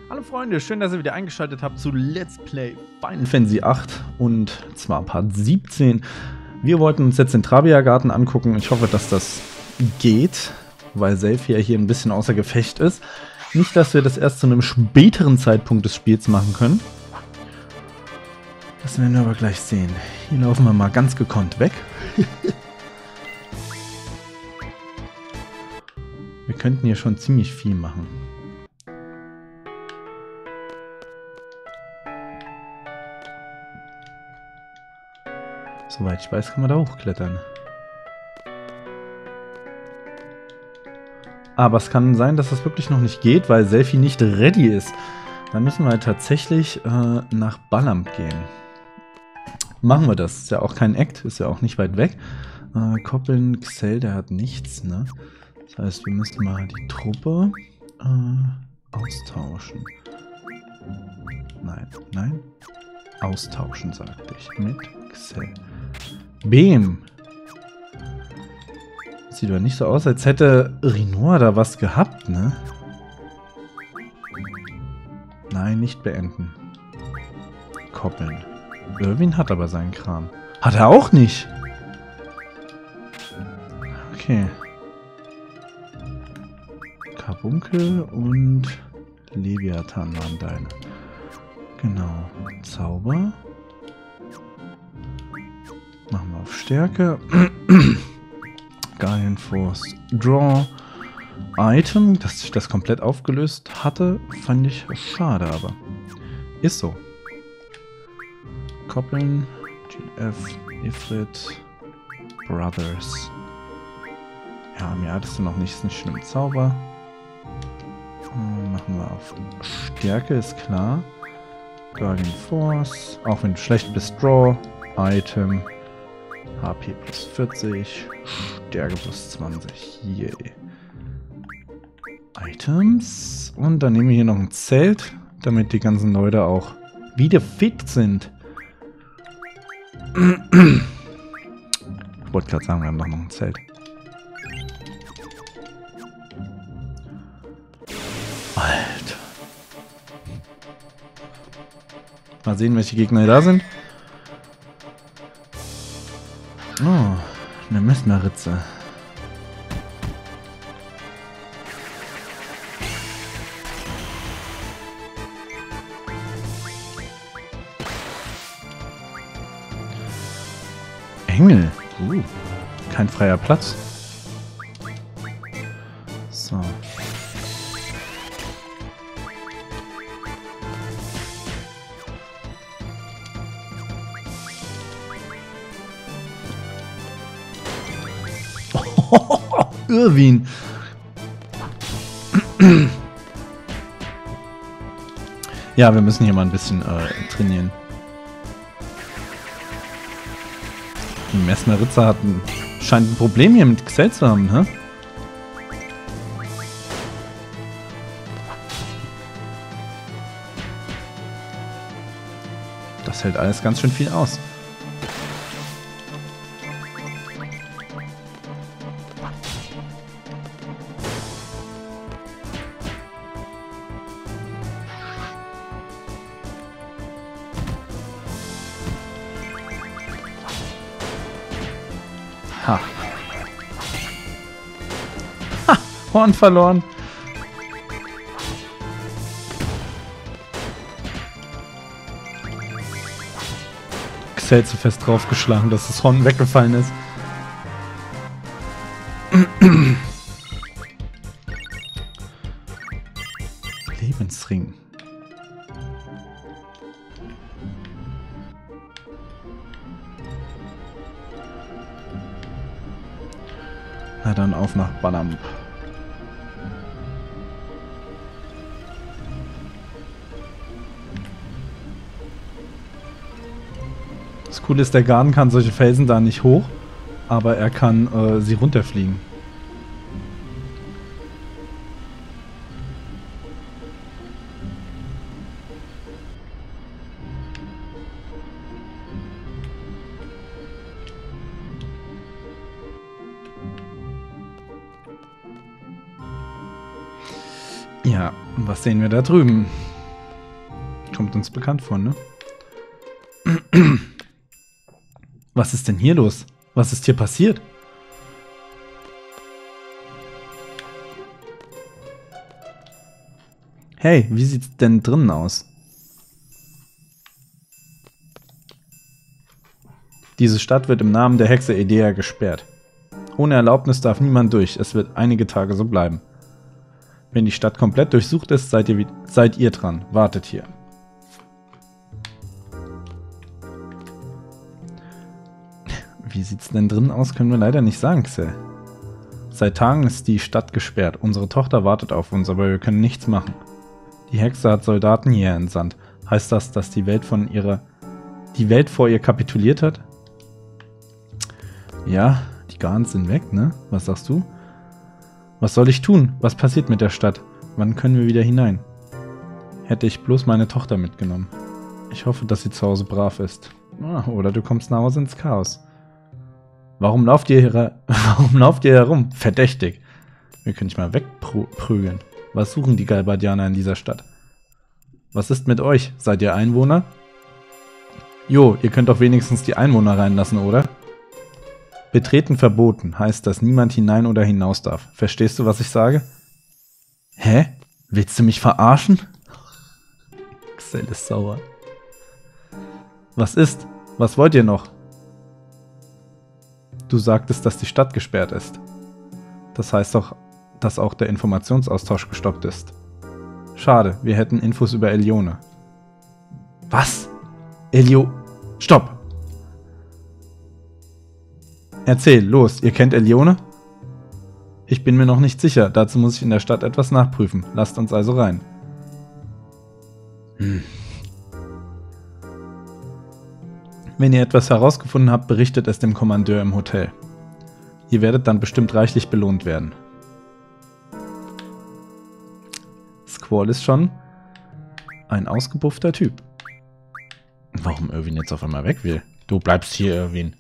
Hallo Freunde, schön, dass ihr wieder eingeschaltet habt zu Let's Play Final Fantasy VIII und zwar Part 17. Wir wollten uns jetzt den Travia-Garten angucken. Ich hoffe, dass das geht, weil Selphie ja hier ein bisschen außer Gefecht ist. Nicht, dass wir das erst zu einem späteren Zeitpunkt des Spiels machen können. Das werden wir aber gleich sehen. Hier laufen wir mal ganz gekonnt weg. Wir könnten hier schon ziemlich viel machen. Soweit ich weiß, kann man da hochklettern. Aber es kann sein, dass das wirklich noch nicht geht, weil Selphie nicht ready ist. Dann müssen wir tatsächlich nach Balamb gehen. Machen wir das. Ist ja auch kein Act, ist ja auch nicht weit weg. Koppeln, Xel, der hat nichts, ne? Das heißt, wir müssen mal die Truppe austauschen. Nein. Austauschen, sagte ich. Mit Xel. Bem. Sieht aber nicht so aus, als hätte Rinoa da was gehabt, ne? Nein, nicht beenden. Koppeln. Irwin hat aber seinen Kram. Hat er auch nicht. Okay. Carbunkel und Leviathan waren deine. Genau. Zauber. Machen wir auf Stärke. Guardian Force Draw. Item, dass sich das komplett aufgelöst hatte, fand ich schade, aber ist so. Koppeln. GF. Ifrit. Brothers. Ja, mehr hattest du noch nicht, ist nicht schlimm. Zauber. Machen wir auf Stärke, ist klar. Guardian Force. Auch wenn du schlecht bist, Draw. Item. HP plus 40. Stärke plus 20. Yay. Items. Und dann nehmen wir hier noch ein Zelt, damit die ganzen Leute auch wieder fit sind. Ich wollte gerade sagen, wir haben doch noch ein Zelt. Alter. Mal sehen, welche Gegner da sind. Oh, eine Messmerritze. Engel. Kein freier Platz. So. Irwin. Ja, wir müssen hier mal ein bisschen trainieren. Die Messmeritzer scheint ein Problem hier mit Xel zu haben, hä? Das hält alles ganz schön viel aus. Ha. Ha! Horn verloren. Xel zu fest draufgeschlagen, dass das Horn weggefallen ist. Lebensring. Na dann auf nach Balamb. Das Coole ist, der Garten kann solche Felsen da nicht hoch, aber er kann sie runterfliegen. Ja, und was sehen wir da drüben? Kommt uns bekannt vor, ne? Was ist denn hier los? Was ist hier passiert? Hey, wie sieht's denn drinnen aus? Diese Stadt wird im Namen der Hexe Edea gesperrt. Ohne Erlaubnis darf niemand durch. Es wird einige Tage so bleiben. Wenn die Stadt komplett durchsucht ist, seid ihr dran. Wartet hier. Wie sieht's denn drinnen aus, können wir leider nicht sagen, Xel. Seit Tagen ist die Stadt gesperrt. Unsere Tochter wartet auf uns, aber wir können nichts machen. Die Hexe hat Soldaten hierher entsandt. Heißt das, dass die Welt vor ihr kapituliert hat? Ja, die Garns sind weg, ne? Was sagst du? Was soll ich tun? Was passiert mit der Stadt? Wann können wir wieder hinein? Hätte ich bloß meine Tochter mitgenommen. Ich hoffe, dass sie zu Hause brav ist. Oder du kommst nach Hause ins Chaos. Warum lauft ihr herum? Verdächtig. Wir können dich mal wegprügeln. Was suchen die Galbadianer in dieser Stadt? Was ist mit euch? Seid ihr Einwohner? Jo, ihr könnt doch wenigstens die Einwohner reinlassen, oder? Betreten verboten heißt, dass niemand hinein oder hinaus darf. Verstehst du, was ich sage? Hä? Willst du mich verarschen? Xel ist sauer. Was ist? Was wollt ihr noch? Du sagtest, dass die Stadt gesperrt ist. Das heißt doch, dass auch der Informationsaustausch gestoppt ist. Schade, wir hätten Infos über Elione. Was? Stopp! Erzähl, los, ihr kennt Elione? Ich bin mir noch nicht sicher, dazu muss ich in der Stadt etwas nachprüfen. Lasst uns also rein. Wenn ihr etwas herausgefunden habt, berichtet es dem Kommandeur im Hotel. Ihr werdet dann bestimmt reichlich belohnt werden. Squall ist schon ein ausgebuffter Typ. Warum Irwin jetzt auf einmal weg will? Du bleibst hier, Irwin.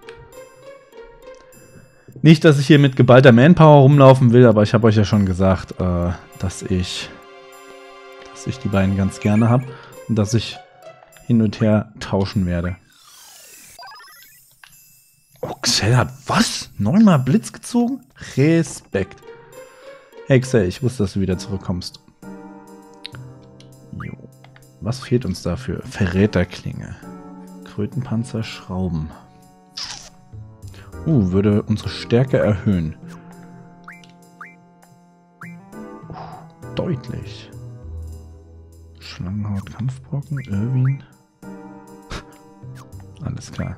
Nicht, dass ich hier mit geballter Manpower rumlaufen will, aber ich habe euch ja schon gesagt, dass ich die beiden ganz gerne habe und dass ich hin und her tauschen werde. Oh, Xel hat was? 9-mal Blitz gezogen? Respekt. Hey Xel, ich wusste, dass du wieder zurückkommst. Jo. Was fehlt uns dafür? Verräterklinge. Krötenpanzer, Schrauben. Würde unsere Stärke erhöhen. Deutlich. Schlangenhaut, Kampfbrocken, Irwin. Alles klar.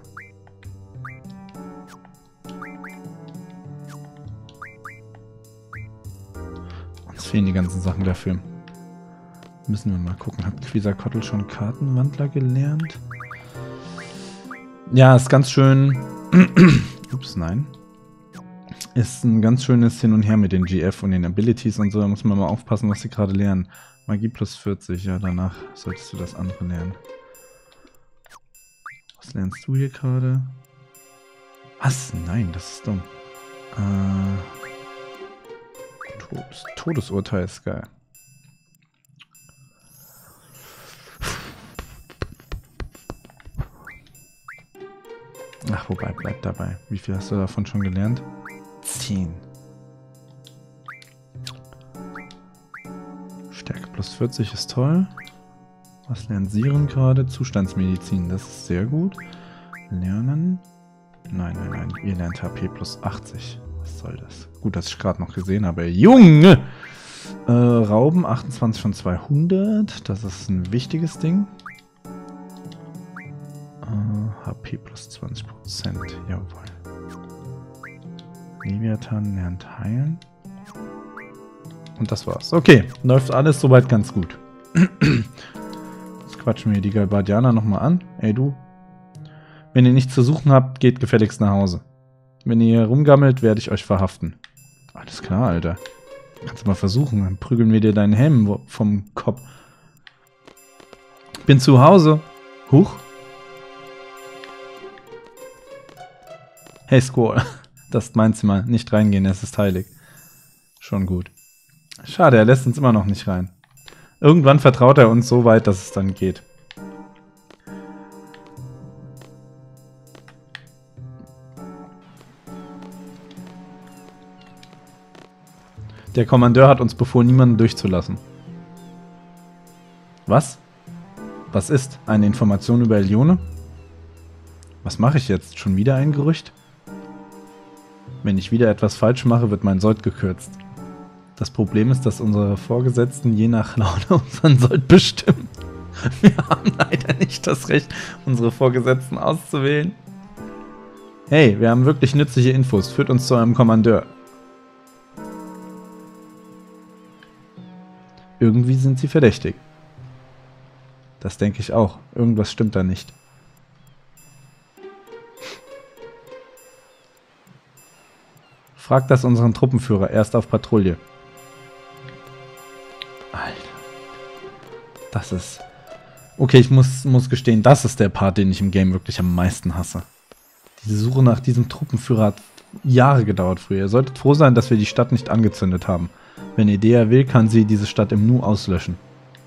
Uns fehlen die ganzen Sachen dafür. Müssen wir mal gucken. Hat Quisakotl schon Kartenwandler gelernt? Ja, ist ganz schön... Ups, nein. Ist ein ganz schönes Hin und Her mit den GF und den Abilities und so. Da muss man mal aufpassen, was sie gerade lernen. Magie plus 40, ja, danach solltest du das andere lernen. Was lernst du hier gerade? Was? Nein, das ist dumm. Todesurteil ist geil. Ach, wobei, bleib dabei. Wie viel hast du davon schon gelernt? 10. Stärke plus 40 ist toll. Was lernt Siren gerade? Zustandsmedizin, das ist sehr gut. Lernen. Nein. Ihr lernt HP plus 80. Was soll das? Gut, dass ich gerade noch gesehen habe. Junge! Rauben 28 von 200. Das ist ein wichtiges Ding. HP plus 20%. Jawohl. Leviathan lernt heilen. Und das war's. Okay, läuft alles soweit ganz gut. Jetzt quatschen wir die Galbadianer nochmal an. Ey du, wenn ihr nichts zu suchen habt, geht gefälligst nach Hause. Wenn ihr hier rumgammelt, werde ich euch verhaften. Alles klar, Alter. Kannst du mal versuchen, dann prügeln wir dir deinen Helm vom Kopf. Bin zu Hause. Huch. Hey Squall, das ist mein Zimmer. Nicht reingehen, es ist heilig. Schon gut. Schade, er lässt uns immer noch nicht rein. Irgendwann vertraut er uns so weit, dass es dann geht. Der Kommandeur hat uns befohlen, niemanden durchzulassen. Was? Was ist? Eine Information über Elione? Was mache ich jetzt? Schon wieder ein Gerücht? Wenn ich wieder etwas falsch mache, wird mein Sold gekürzt. Das Problem ist, dass unsere Vorgesetzten je nach Laune unseren Sold bestimmen. Wir haben leider nicht das Recht, unsere Vorgesetzten auszuwählen. Hey, wir haben wirklich nützliche Infos. Führt uns zu einem Kommandeur. Irgendwie sind sie verdächtig. Das denke ich auch. Irgendwas stimmt da nicht. Fragt das unseren Truppenführer. Er ist auf Patrouille. Alter. Das ist... Okay, ich muss gestehen, das ist der Part, den ich im Game wirklich am meisten hasse. Diese Suche nach diesem Truppenführer hat Jahre gedauert früher. Ihr solltet froh sein, dass wir die Stadt nicht angezündet haben. Wenn Edea will, kann sie diese Stadt im Nu auslöschen.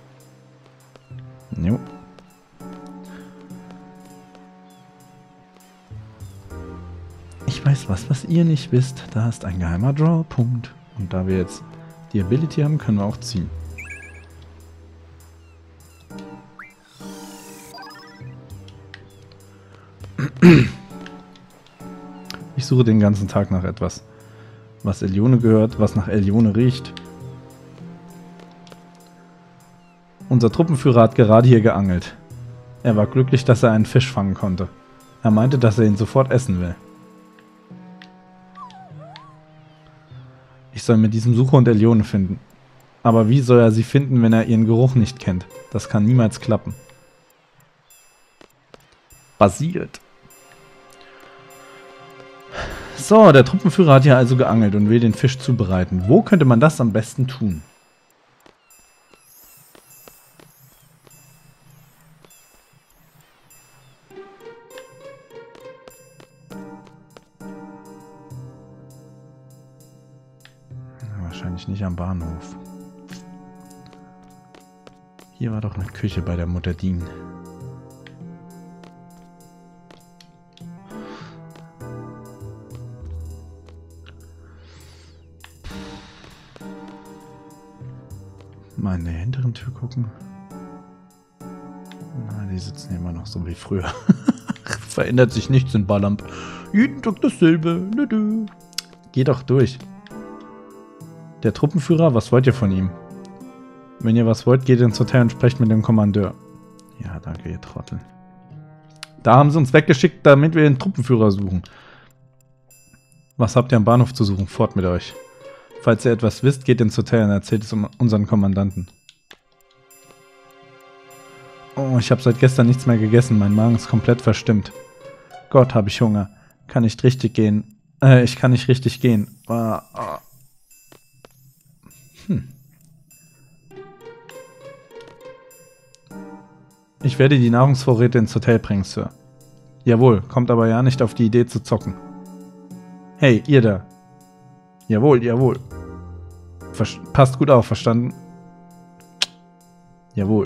Jo. Ich weiß was ihr nicht wisst. Da ist ein geheimer Draw-Punkt. Und da wir jetzt die Ability haben, können wir auch ziehen. Ich suche den ganzen Tag nach etwas. Was Elione gehört, was nach Elione riecht. Unser Truppenführer hat gerade hier geangelt. Er war glücklich, dass er einen Fisch fangen konnte. Er meinte, dass er ihn sofort essen will. Ich soll mit diesem Suchhund Elione finden. Aber wie soll er sie finden, wenn er ihren Geruch nicht kennt? Das kann niemals klappen. Basiert. So, der Truppenführer hat hier also geangelt und will den Fisch zubereiten. Wo könnte man das am besten tun? Wahrscheinlich nicht am Bahnhof. Hier war doch eine Küche bei der Mutter Dean. Mal in der hinteren Tür gucken. Na, die sitzen immer noch so wie früher. Verändert sich nichts in Ballamp. Jeden Tag dasselbe. Geh doch durch. Der Truppenführer, was wollt ihr von ihm? Wenn ihr was wollt, geht ins Hotel und sprecht mit dem Kommandeur. Ja, danke, ihr Trottel. Da haben sie uns weggeschickt, damit wir den Truppenführer suchen. Was habt ihr am Bahnhof zu suchen? Fort mit euch. Falls ihr etwas wisst, geht ins Hotel und erzählt es unseren Kommandanten. Oh, ich habe seit gestern nichts mehr gegessen. Mein Magen ist komplett verstimmt. Gott, habe ich Hunger. Kann nicht richtig gehen. Ich kann nicht richtig gehen. Ich werde die Nahrungsvorräte ins Hotel bringen, Sir. Jawohl, kommt aber ja nicht auf die Idee zu zocken. Hey, ihr da. Jawohl, jawohl. Passt gut auf, verstanden? Jawohl.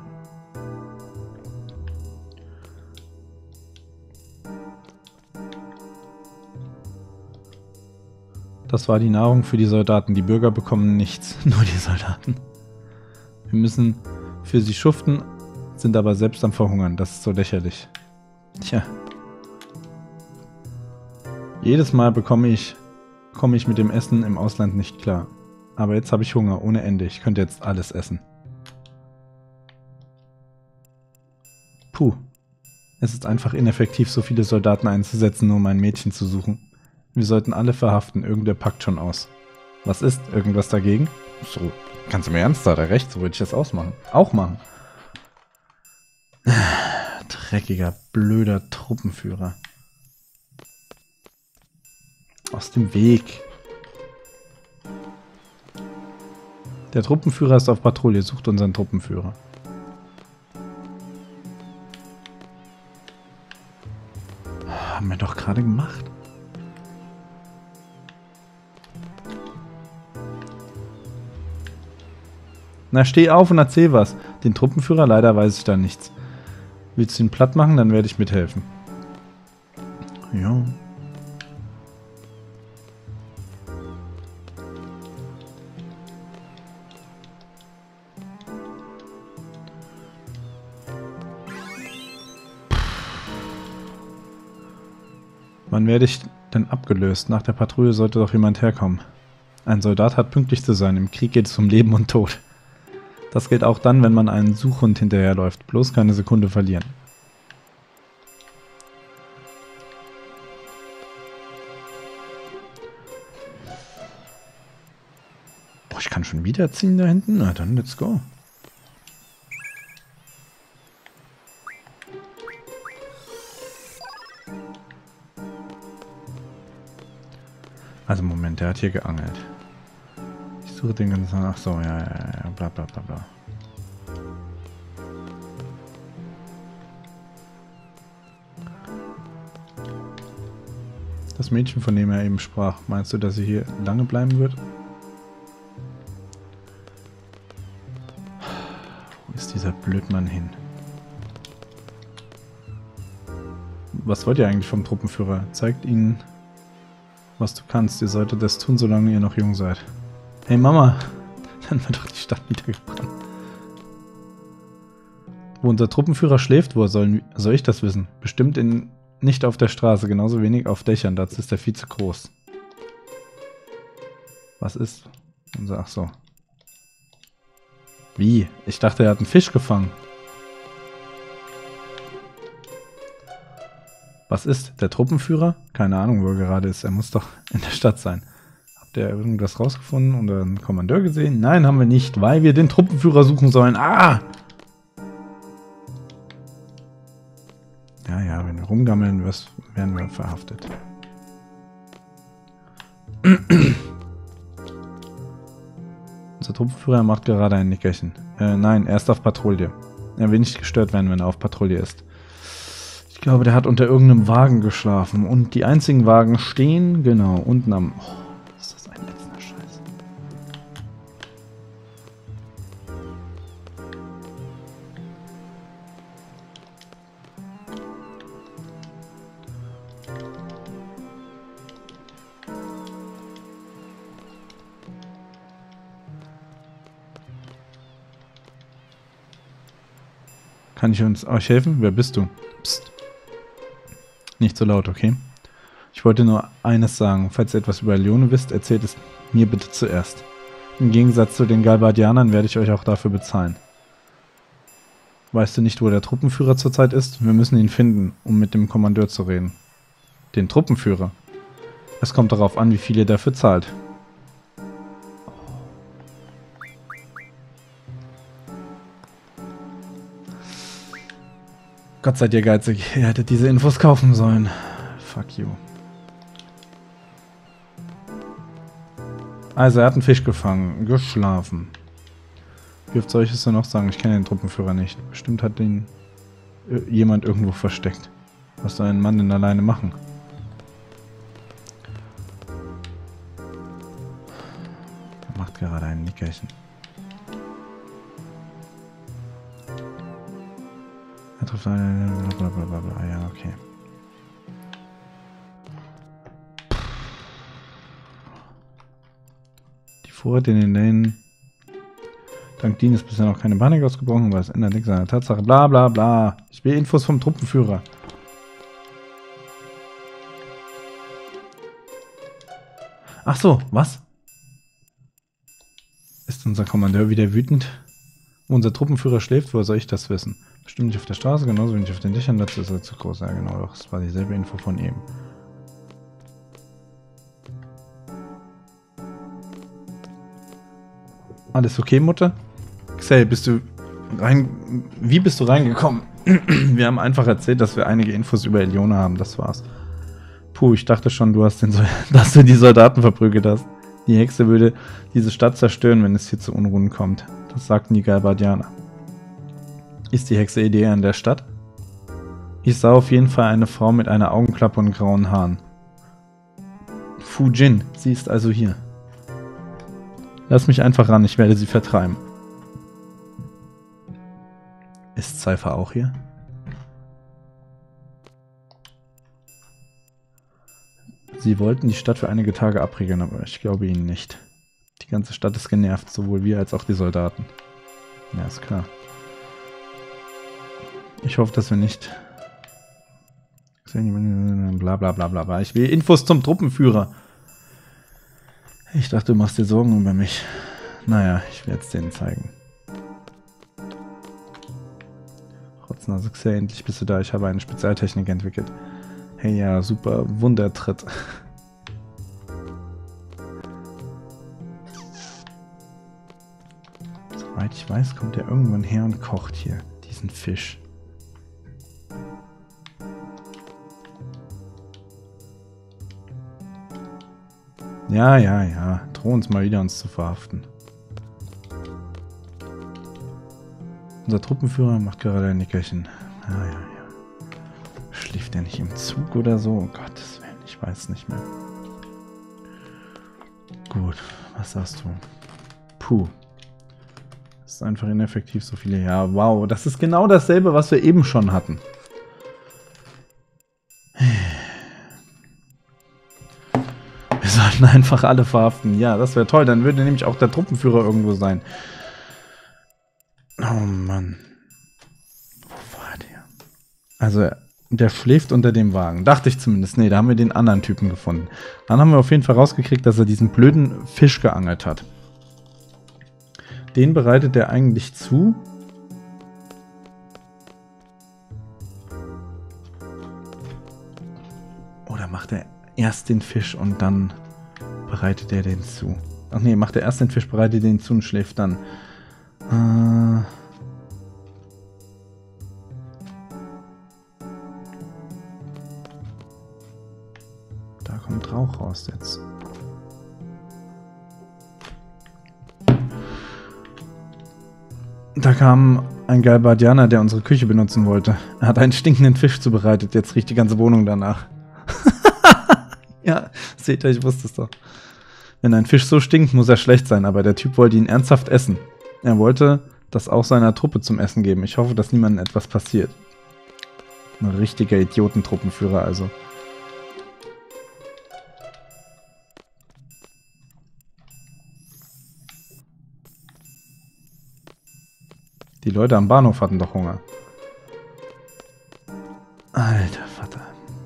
Das war die Nahrung für die Soldaten. Die Bürger bekommen nichts, nur die Soldaten. Wir müssen für sie schuften, sind aber selbst am Verhungern. Das ist so lächerlich. Tja. Jedes Mal komme ich mit dem Essen im Ausland nicht klar. Aber jetzt habe ich Hunger ohne Ende. Ich könnte jetzt alles essen. Puh. Es ist einfach ineffektiv, so viele Soldaten einzusetzen, nur um ein Mädchen zu suchen. Wir sollten alle verhaften. Irgendwer packt schon aus. Was ist? Irgendwas dagegen? So, ganz im Ernst, hat er recht. So würde ich das auch machen. Dreckiger, blöder Truppenführer. Aus dem Weg. Der Truppenführer ist auf Patrouille. Sucht unseren Truppenführer. Haben wir doch gerade gemacht. Na, steh auf und erzähl was. Den Truppenführer, leider weiß ich da nichts. Willst du ihn platt machen, dann werde ich mithelfen. Ja. Wann werde ich denn abgelöst? Nach der Patrouille sollte doch jemand herkommen. Ein Soldat hat pünktlich zu sein. Im Krieg geht es um Leben und Tod. Das gilt auch dann, wenn man einen Suchhund hinterherläuft. Bloß keine Sekunde verlieren. Boah, ich kann schon wieder ziehen da hinten? Na dann, let's go. Also Moment, der hat hier geangelt. Ich suche den ganzen... Ach so, ja, bla bla bla bla. Das Mädchen, von dem er eben sprach, meinst du, dass sie hier lange bleiben wird? Wo ist dieser Blödmann hin? Was wollt ihr eigentlich vom Truppenführer? Zeigt ihnen, was du kannst. Ihr solltet das tun, solange ihr noch jung seid. Hey Mama, dann wird doch die Stadt niedergebrannt. Wo unser Truppenführer schläft, woher soll ich das wissen? Bestimmt nicht auf der Straße, genauso wenig auf Dächern, dazu ist er viel zu groß. Was ist? Ach so. Wie? Ich dachte, er hat einen Fisch gefangen. Was ist? Der Truppenführer? Keine Ahnung, wo er gerade ist. Er muss doch in der Stadt sein. Habt ihr irgendwas rausgefunden oder einen Kommandeur gesehen? Nein, haben wir nicht, weil wir den Truppenführer suchen sollen. Ah! Ja, wenn wir rumgammeln, werden wir verhaftet. Unser Truppenführer macht gerade ein Nickerchen. Nein, er ist auf Patrouille. Er will nicht gestört werden, wenn er auf Patrouille ist. Ich glaube, der hat unter irgendeinem Wagen geschlafen. Und die einzigen Wagen stehen, genau, unten am... Oh, ist das ein letzter Scheiß. Kann ich euch helfen? Wer bist du? Psst. Nicht so laut, okay? Ich wollte nur eines sagen. Falls ihr etwas über Leone wisst, erzählt es mir bitte zuerst. Im Gegensatz zu den Galbadianern werde ich euch auch dafür bezahlen. Weißt du nicht, wo der Truppenführer zurzeit ist? Wir müssen ihn finden, um mit dem Kommandeur zu reden. Den Truppenführer? Es kommt darauf an, wie viel ihr dafür zahlt. Gott seid ihr geizig. Ihr hättet diese Infos kaufen sollen. Fuck you. Also, er hat einen Fisch gefangen. Geschlafen. Wie oft soll ich es denn noch sagen? Ich kenne den Truppenführer nicht. Bestimmt hat ihn jemand irgendwo versteckt. Was soll ein Mann denn alleine machen? Er macht gerade ein Nickerchen. Er trifft eine... Blablabla. Ja, okay. Die Vorrat in den Läden... Dank Dean ist bisher noch keine Panik ausgebrochen, aber es ändert nichts an der Tatsache. Bla bla bla. Ich will Infos vom Truppenführer. Ach so, was? Ist unser Kommandeur wieder wütend? Wo unser Truppenführer schläft, woher soll ich das wissen? Bestimmt nicht auf der Straße, genauso wenig auf den Dächern, dazu ist er zu groß. Ja genau, doch, das war dieselbe Info von eben. Alles okay, Mutter? Xel, wie bist du reingekommen? Wir haben einfach erzählt, dass wir einige Infos über Leone haben, das war's. Puh, ich dachte schon, dass du die Soldaten verprügelt hast. Die Hexe würde diese Stadt zerstören, wenn es hier zu Unruhen kommt. Das sagten die Galbadianer. Ist die Hexe eher in der Stadt? Ich sah auf jeden Fall eine Frau mit einer Augenklappe und grauen Haaren. Fu Jin, sie ist also hier. Lass mich einfach ran, ich werde sie vertreiben. Ist Cypher auch hier? Sie wollten die Stadt für einige Tage abriegeln, aber ich glaube ihnen nicht. Die ganze Stadt ist genervt, sowohl wir als auch die Soldaten. Ja, ist klar. Ich hoffe, dass wir nicht... Bla bla bla bla bla. Ich will Infos zum Truppenführer. Ich dachte, du machst dir Sorgen über mich. Naja, ich werde es denen zeigen. Rotznase, endlich bist du da. Ich habe eine Spezialtechnik entwickelt. Hey, ja, super. Wundertritt. Soweit ich weiß, kommt er irgendwann her und kocht hier diesen Fisch. Ja, ja, ja. Droh uns mal wieder, uns zu verhaften. Unser Truppenführer macht gerade ein Nickerchen. Ja, ja, ja. Schläft er nicht im Zug oder so? Oh Gottes Willen, ich weiß nicht mehr. Gut, was sagst du? Puh. Das ist einfach ineffektiv, so viele. Ja, wow. Das ist genau dasselbe, was wir eben schon hatten. Wir sollten einfach alle verhaften. Ja, das wäre toll. Dann würde nämlich auch der Truppenführer irgendwo sein. Oh Mann. Wo war der? Also, der schläft unter dem Wagen. Dachte ich zumindest. Nee, da haben wir den anderen Typen gefunden. Dann haben wir auf jeden Fall rausgekriegt, dass er diesen blöden Fisch geangelt hat. Den bereitet er eigentlich zu. Oder macht er erst den Fisch und dann bereitet er den zu? Ach nee, macht er erst den Fisch, bereitet den zu und schläft dann. Da kommt Rauch raus jetzt. Da kam ein Galbadianer, der unsere Küche benutzen wollte. Er hat einen stinkenden Fisch zubereitet. Jetzt riecht die ganze Wohnung danach. Ja, seht ihr, ich wusste es doch. Wenn ein Fisch so stinkt, muss er schlecht sein, aber der Typ wollte ihn ernsthaft essen. Er wollte das auch seiner Truppe zum Essen geben. Ich hoffe, dass niemandem etwas passiert. Ein richtiger Idiotentruppenführer also. Die Leute am Bahnhof hatten doch Hunger. Alter Vater.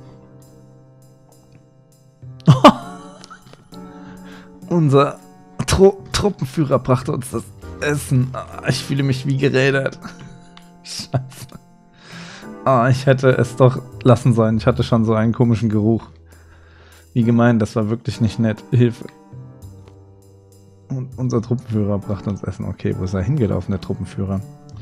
Unser Truppenführer brachte uns das Essen. Ich fühle mich wie gerädert. Scheiße. Ich hätte es doch lassen sollen. Ich hatte schon so einen komischen Geruch. Wie gemein, das war wirklich nicht nett. Hilfe. Und unser Truppenführer brachte uns Essen. Okay, wo ist er hingelaufen, der Truppenführer?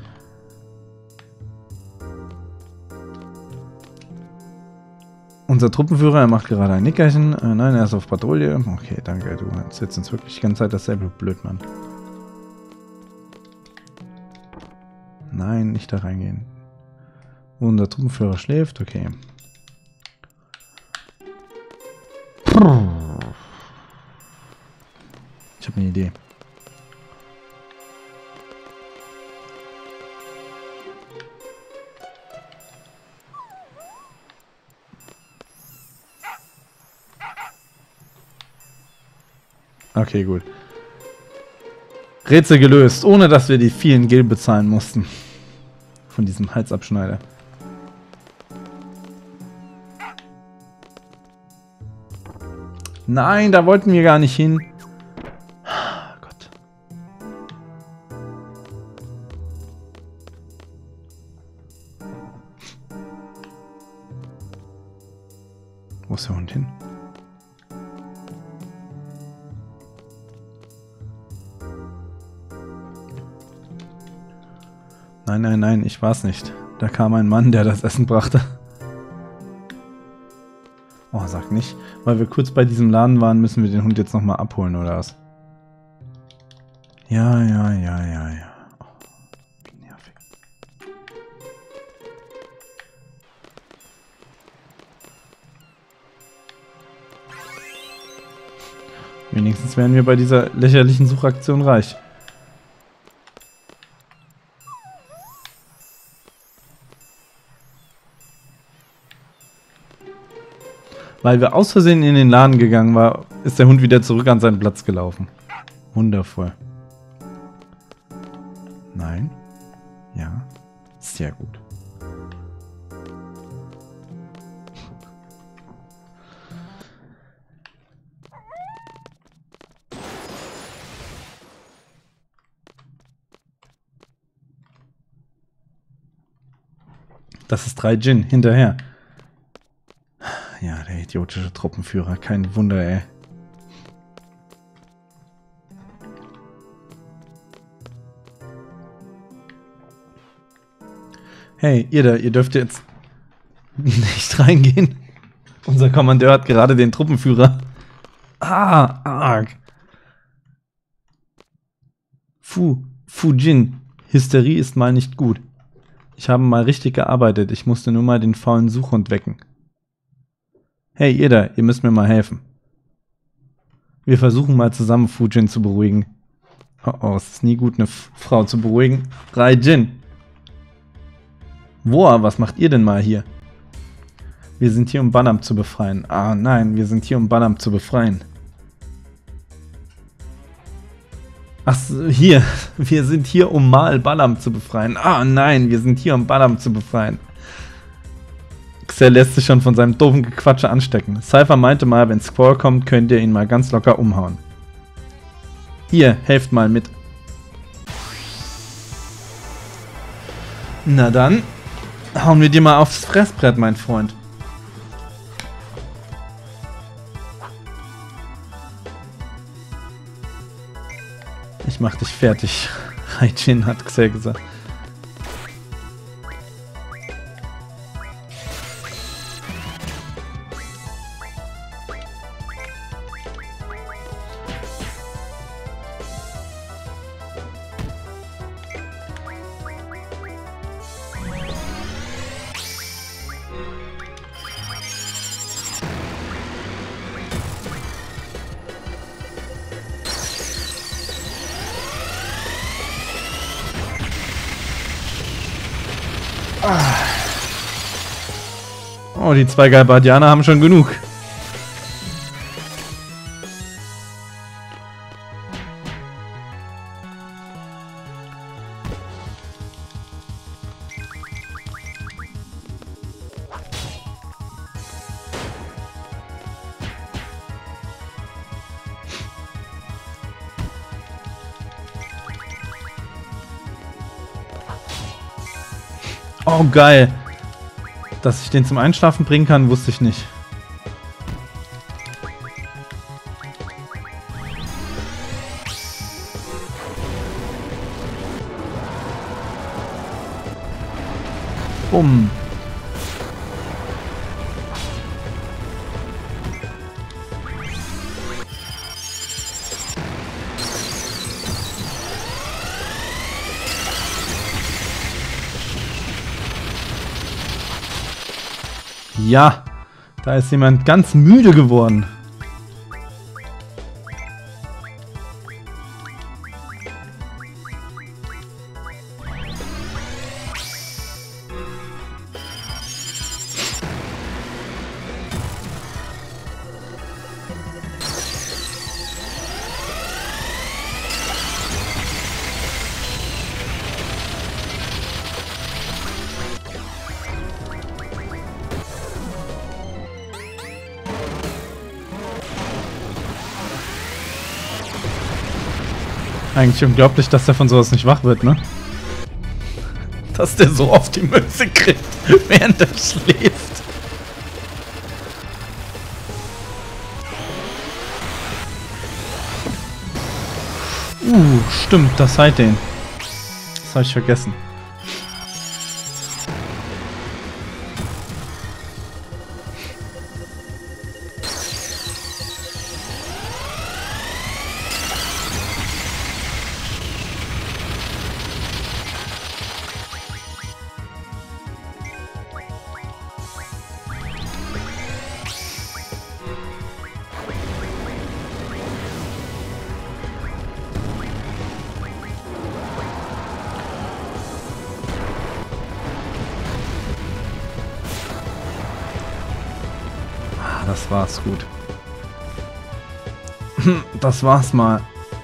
Unser Truppenführer, er macht gerade ein Nickerchen. Nein, er ist auf Patrouille. Okay, danke. Du erzählst uns wirklich die ganze Zeit dasselbe, Blödmann. Nein, nicht da reingehen. Wo unser Truppenführer schläft, okay. Ich habe eine Idee. Okay, gut. Rätsel gelöst, ohne dass wir die vielen Gil bezahlen mussten. Von diesem Halsabschneider. Nein, da wollten wir gar nicht hin. Gott. Wo ist der Hund hin? Nein, nein, nein, ich war's nicht. Da kam ein Mann, der das Essen brachte. Oh, sag nicht. Weil wir kurz bei diesem Laden waren, müssen wir den Hund jetzt nochmal abholen, oder was? Ja, ja, ja, ja, ja. Oh, wie nervig. Wenigstens wären wir bei dieser lächerlichen Suchaktion reich. Weil wir aus Versehen in den Laden gegangen waren, ist der Hund wieder zurück an seinen Platz gelaufen. Wundervoll. Nein. Ja. Sehr gut. Das ist 3 Djinn hinterher. Ja, der idiotische Truppenführer. Kein Wunder, ey. Hey, ihr da, ihr dürft jetzt nicht reingehen. Unser Kommandeur hat gerade den Truppenführer. Ah, arg. Fujin. Hysterie ist mal nicht gut. Ich habe mal richtig gearbeitet. Ich musste nur mal den faulen Suchhund wecken. Hey, ihr da, ihr müsst mir mal helfen. Wir versuchen mal zusammen Fujin zu beruhigen. Oh, oh, es ist nie gut, eine Frau zu beruhigen. Raijin. Woa, was macht ihr denn mal hier? Wir sind hier, um Banam zu befreien. Ah, nein, wir sind hier, um Banam zu befreien. Ach, hier. Wir sind hier, um mal Banam zu befreien. Ah, nein, wir sind hier, um Banam zu befreien. Xer lässt sich schon von seinem doofen Gequatsche anstecken. Cypher meinte mal, wenn Squall kommt, könnt ihr ihn mal ganz locker umhauen. Hier, helft mal mit. Na dann, hauen wir dir mal aufs Fressbrett, mein Freund. Ich mach dich fertig, Raijin, hat Xer gesagt. Oh, die 2 Galbadianer haben schon genug. Oh, geil. Dass ich den zum Einschlafen bringen kann, wusste ich nicht. Bumm. Ja, da ist jemand ganz müde geworden. Eigentlich unglaublich, dass der von sowas nicht wach wird, ne? Dass der so oft die Mütze kriegt, während er schläft. Stimmt, das heilt den. Das habe ich vergessen. das war's gut. Das war's mal.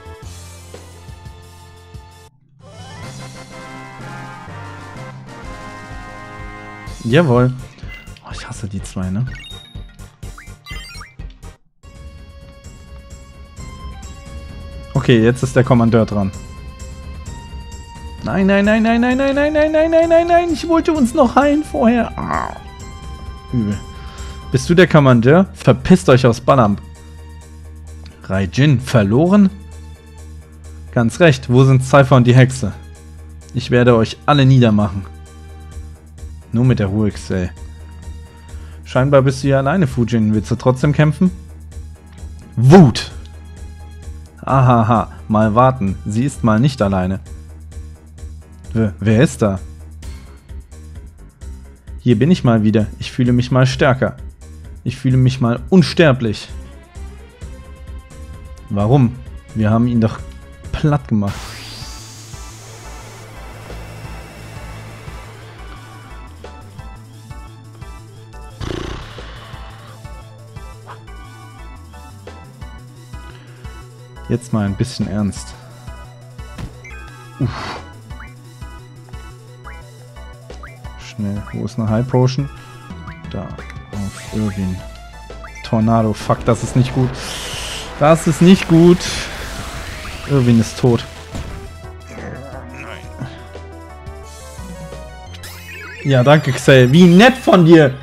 Jawohl. Oh, ich hasse die zwei, ne? Okay, jetzt ist der Kommandeur dran. Nein, nein, nein, nein, nein, nein, nein, nein, nein, nein, nein, nein. Ich wollte uns noch heilen vorher. Ah. Übel. Bist du der Kommandeur? Verpisst euch aus Banam. Raijin, verloren? Ganz recht, wo sind Cypher und die Hexe? Ich werde euch alle niedermachen. Nur mit der Ruhe, Xay. Scheinbar bist du ja alleine, Fujin. Willst du trotzdem kämpfen? Wut! Ahaha, mal warten. Sie ist mal nicht alleine. Wer ist da? Hier bin ich mal wieder. Ich fühle mich mal stärker. Ich fühle mich mal unsterblich. Warum? Wir haben ihn doch platt gemacht. Jetzt mal ein bisschen ernst. Uff. Schnell, wo ist eine High Potion? Da, auf Irwin. Tornado, fuck, das ist nicht gut. Das ist nicht gut. Irwin ist tot. Nein. Ja, danke, Xay. Wie nett von dir!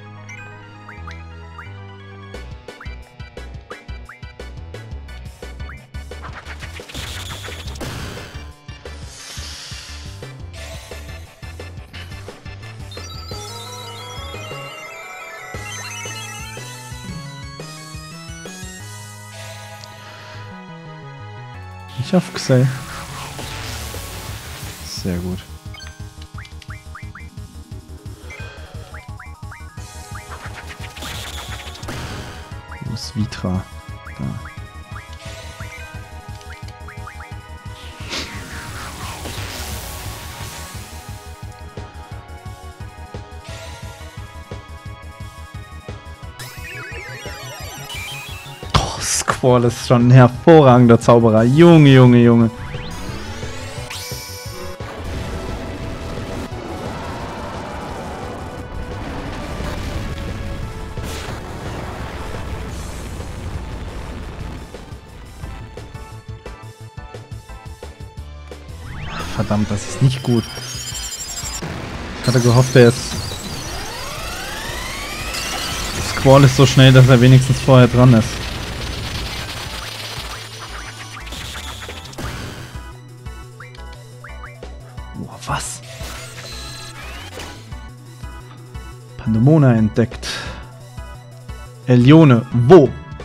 Ich hoffe, Xay. Sehr gut. Wo ist Vitra? Da. Squall ist schon ein hervorragender Zauberer. Junge, Junge, Junge. Verdammt, das ist nicht gut. Ich hatte gehofft, er ist... Squall ist so schnell, dass er wenigstens vorher dran ist. Was? Pandemona entdeckt. Elione, wo?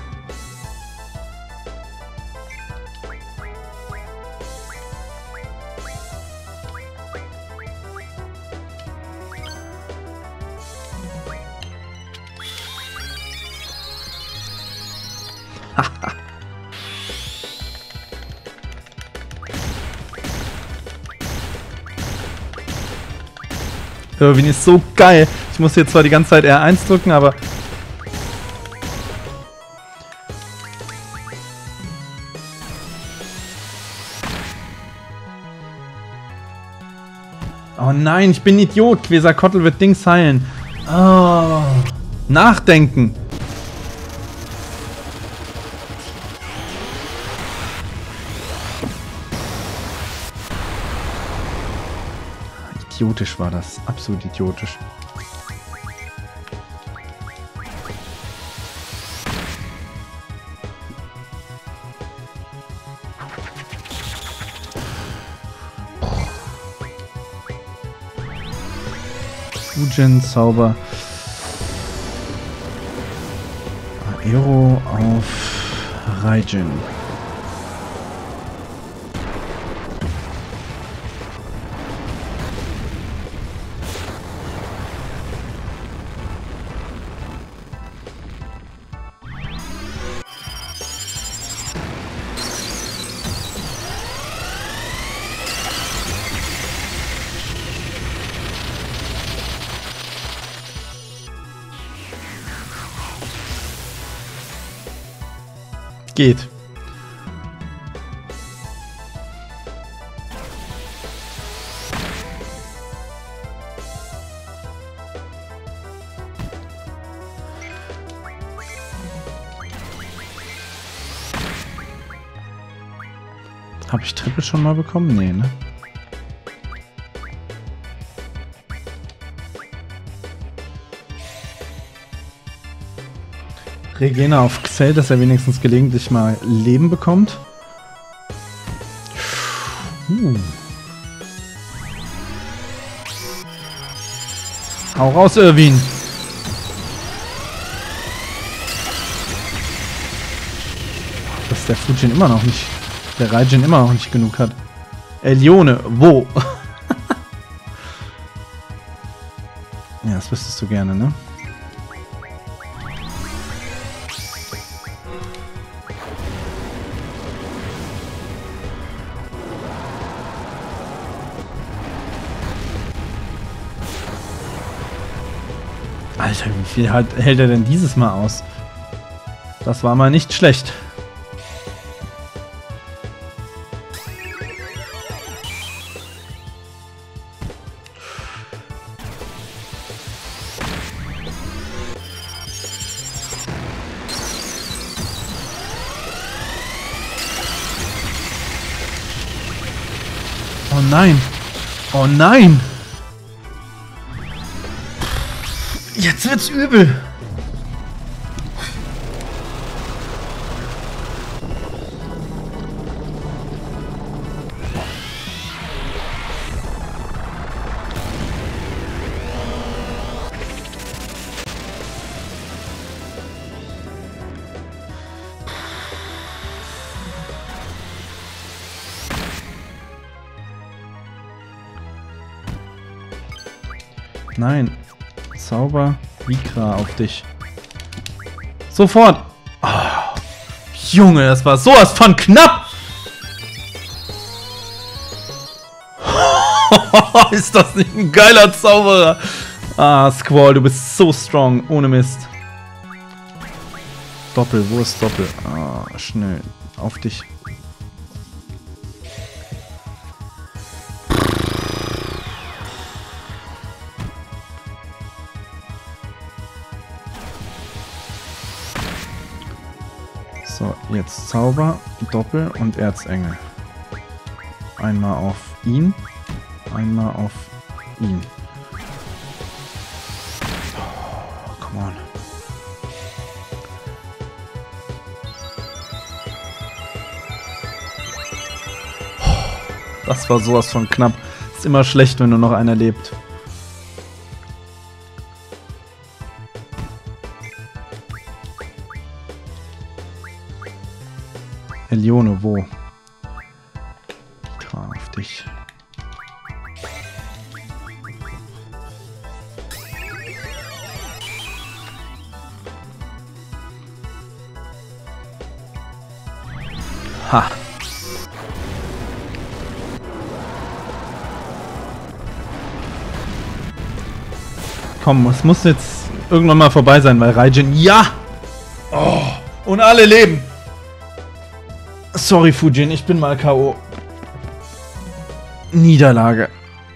Irwin ist so geil. Ich muss jetzt zwar die ganze Zeit R1 drücken, aber... Oh nein, ich bin ein Idiot. Quetzalcoatl wird Dings heilen. Oh. Nachdenken. Idiotisch war das. Absolut idiotisch. Fujin Zauber. Aero auf Raijin. geht. Habe ich Triple schon mal bekommen? Nee, ne? Regena auf Xel, dass er wenigstens gelegentlich mal Leben bekommt. Hau raus, Irwin! Dass der Fujin immer noch nicht... Der Raijin immer noch nicht genug hat. Elione, wo? Ja, das wüsstest du gerne, ne? Alter, wie viel hält er denn dieses Mal aus? Das war mal nicht schlecht. Oh nein! Oh nein! Jetzt wird's übel! Nein. Zauber Vikra auf dich. Sofort! Oh, Junge, das war sowas von knapp! Ist das nicht ein geiler Zauberer? Ah, Squall, du bist so strong. Ohne Mist. Doppel, wo ist Doppel? Ah, schnell. Auf dich. So, jetzt Zauber, Doppel und Erzengel. Einmal auf ihn, einmal auf ihn. Oh, come on. Das war sowas von knapp. Ist immer schlecht, wenn nur noch einer lebt. Elione, wo? Ich trage auf dich. Ha! Komm, es muss jetzt irgendwann mal vorbei sein, weil Raijin... Ja! Oh, und alle leben! Sorry, Fujin, ich bin mal K.O. Niederlage.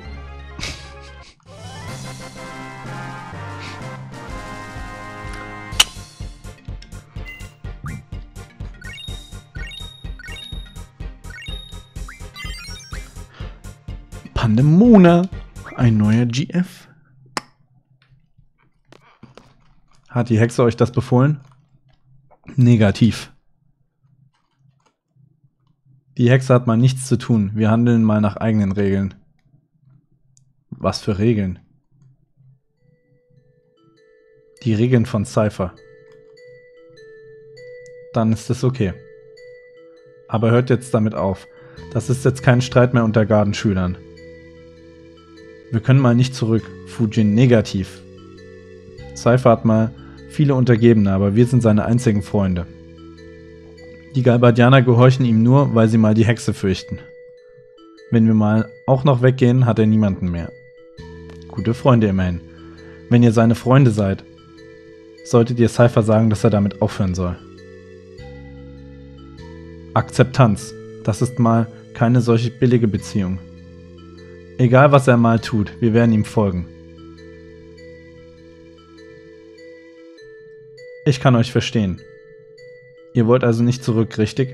Pandemona. Ein neuer GF. Hat die Hexe euch das befohlen? Negativ. Die Hexe hat mal nichts zu tun. Wir handeln mal nach eigenen Regeln. Was für Regeln? Die Regeln von Cypher. Dann ist es okay. Aber hört jetzt damit auf. Das ist jetzt kein Streit mehr unter Gardenschülern. Wir können mal nicht zurück. Fujin negativ. Cypher hat mal viele Untergebene, aber wir sind seine einzigen Freunde. Die Galbadianer gehorchen ihm nur, weil sie mal die Hexe fürchten. Wenn wir mal auch noch weggehen, hat er niemanden mehr. Gute Freunde immerhin. Wenn ihr seine Freunde seid, solltet ihr Cypher sagen, dass er damit aufhören soll. Akzeptanz. Das ist mal keine solche billige Beziehung. Egal, was er mal tut, wir werden ihm folgen. Ich kann euch verstehen. Ihr wollt also nicht zurück, richtig?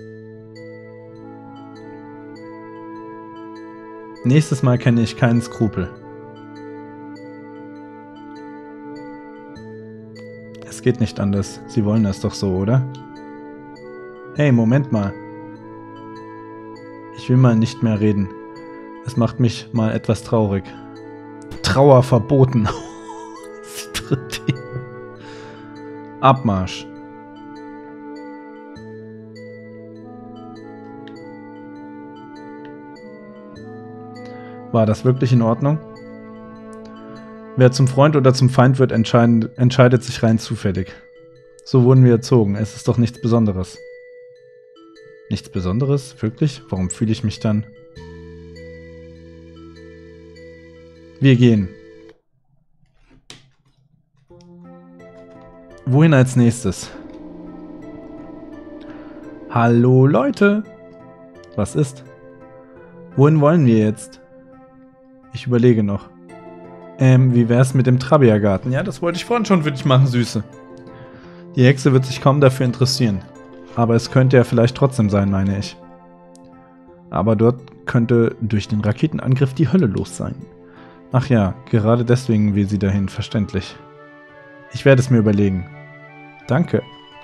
Nächstes Mal kenne ich keinen Skrupel. Es geht nicht anders. Sie wollen das doch so, oder? Hey, Moment mal. Ich will mal nicht mehr reden. Es macht mich mal etwas traurig. Trauer verboten. Abmarsch. War das wirklich in Ordnung? Wer zum Freund oder zum Feind wird, entscheidet sich rein zufällig. So wurden wir erzogen. Es ist doch nichts Besonderes. Nichts Besonderes? Wirklich? Warum fühle ich mich dann? Wir gehen. Wohin als nächstes? Hallo Leute! Was ist? Wohin wollen wir jetzt? Ich überlege noch. Wie wär's mit dem Trabia-Garten? Ja, das wollte ich vorhin schon für dich machen, Süße. Die Hexe wird sich kaum dafür interessieren. Aber es könnte ja vielleicht trotzdem sein, meine ich. Aber dort könnte durch den Raketenangriff die Hölle los sein. Ach ja, gerade deswegen will sie dahin, verständlich. Ich werde es mir überlegen. Danke.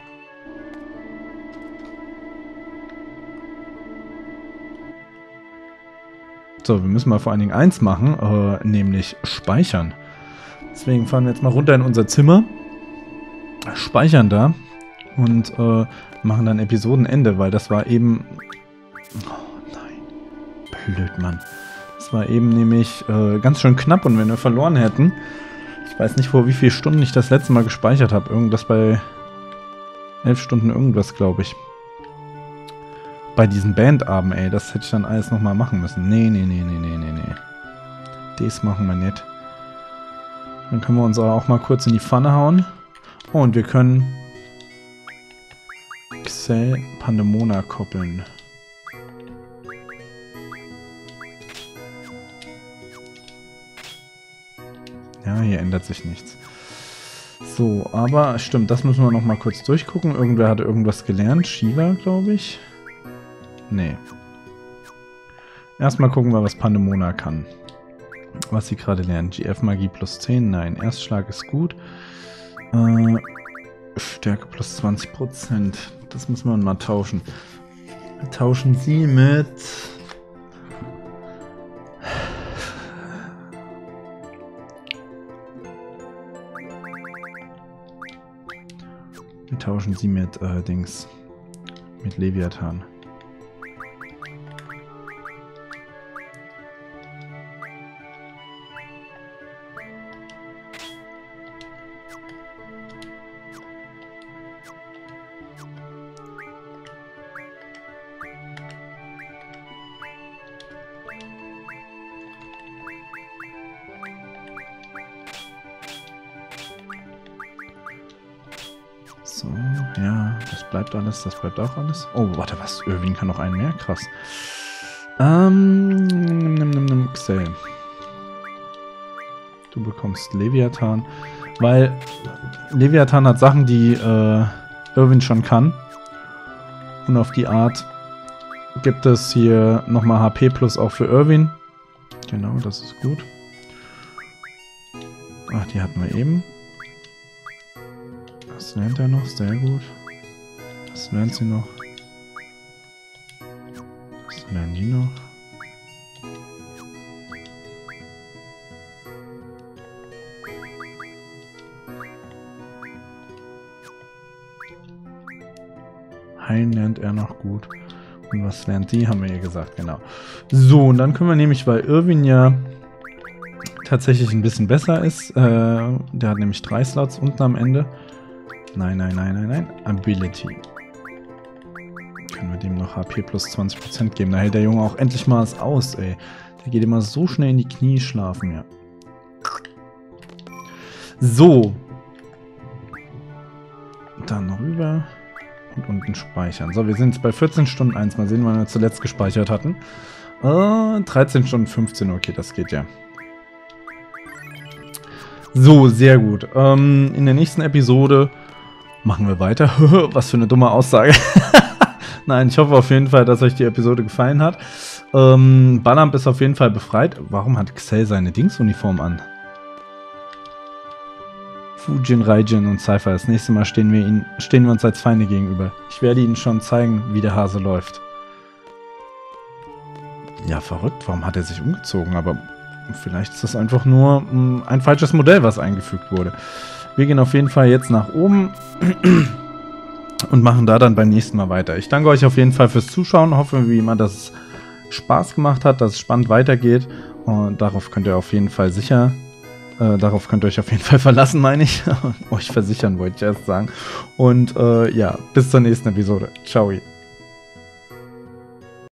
So, wir müssen mal vor allen Dingen eins machen, nämlich speichern. Deswegen fahren wir jetzt mal runter in unser Zimmer, speichern da und machen dann Episodenende, weil das war eben... Oh nein, blöd, Mann. Das war eben nämlich ganz schön knapp und wenn wir verloren hätten, ich weiß nicht, vor wie vielen Stunden ich das letzte Mal gespeichert habe, irgendwas bei 11 Stunden irgendwas, glaube ich. Bei diesen Bandabend, ey, das hätte ich dann alles nochmal machen müssen. Nee. Das machen wir nicht. Dann können wir uns auch mal kurz in die Pfanne hauen. Oh, und wir können Xel Pandemona koppeln. Ja, hier ändert sich nichts. So, aber stimmt, das müssen wir nochmal kurz durchgucken. Irgendwer hat irgendwas gelernt. Shiva, glaube ich. Nee. Erstmal gucken wir, was Pandemona kann. Was sie gerade lernt. GF-Magie plus 10. Nein, Erstschlag ist gut. Stärke plus 20%. Das müssen wir mal tauschen. Wir tauschen sie mit... Wir tauschen sie mit Dings. Mit Leviathan. So, ja, das bleibt alles, das bleibt auch alles. Oh, warte, was? Irwin kann noch einen mehr? Krass. Xel. Du bekommst Leviathan, weil Leviathan hat Sachen, die Irwin schon kann. Und auf die Art gibt es hier nochmal HP plus auch für Irwin. Genau, das ist gut. Ach, die hatten wir eben. Das lernt er noch, sehr gut. Das lernt sie noch. Das lernen die noch. Heilen lernt er noch gut. Und was lernt sie, haben wir ja gesagt, genau. So, und dann können wir nämlich, weil Irwin ja tatsächlich ein bisschen besser ist, der hat nämlich 3 Slots unten am Ende. Nein. Ability. Können wir dem noch HP plus 20% geben. Da hält der Junge auch endlich mal was aus, ey. Der geht immer so schnell in die Knie schlafen, ja. So. Dann rüber. Und unten speichern. So, wir sind jetzt bei 14 Stunden 1. Mal sehen, wann wir zuletzt gespeichert hatten. 13 Stunden 15. Okay, das geht ja. So, sehr gut. In der nächsten Episode machen wir weiter. Was für eine dumme Aussage. Nein, ich hoffe auf jeden Fall, dass euch die Episode gefallen hat. Banamp ist auf jeden Fall befreit. Warum hat Xel seine Dingsuniform an? Fujin, Raijin und Cypher. Das nächste Mal stehen wir uns als Feinde gegenüber. Ich werde ihnen schon zeigen, wie der Hase läuft. Ja, verrückt. Warum hat er sich umgezogen? Aber vielleicht ist das einfach nur ein falsches Modell, was eingefügt wurde. Wir gehen auf jeden Fall jetzt nach oben und machen da dann beim nächsten Mal weiter. Ich danke euch auf jeden Fall fürs Zuschauen. Hoffe, wie immer, dass es Spaß gemacht hat, dass es spannend weitergeht. Und darauf könnt ihr auf jeden Fall darauf könnt ihr euch auf jeden Fall verlassen, meine ich. Euch versichern, wollte ich erst sagen. Und ja, bis zur nächsten Episode. Ciao.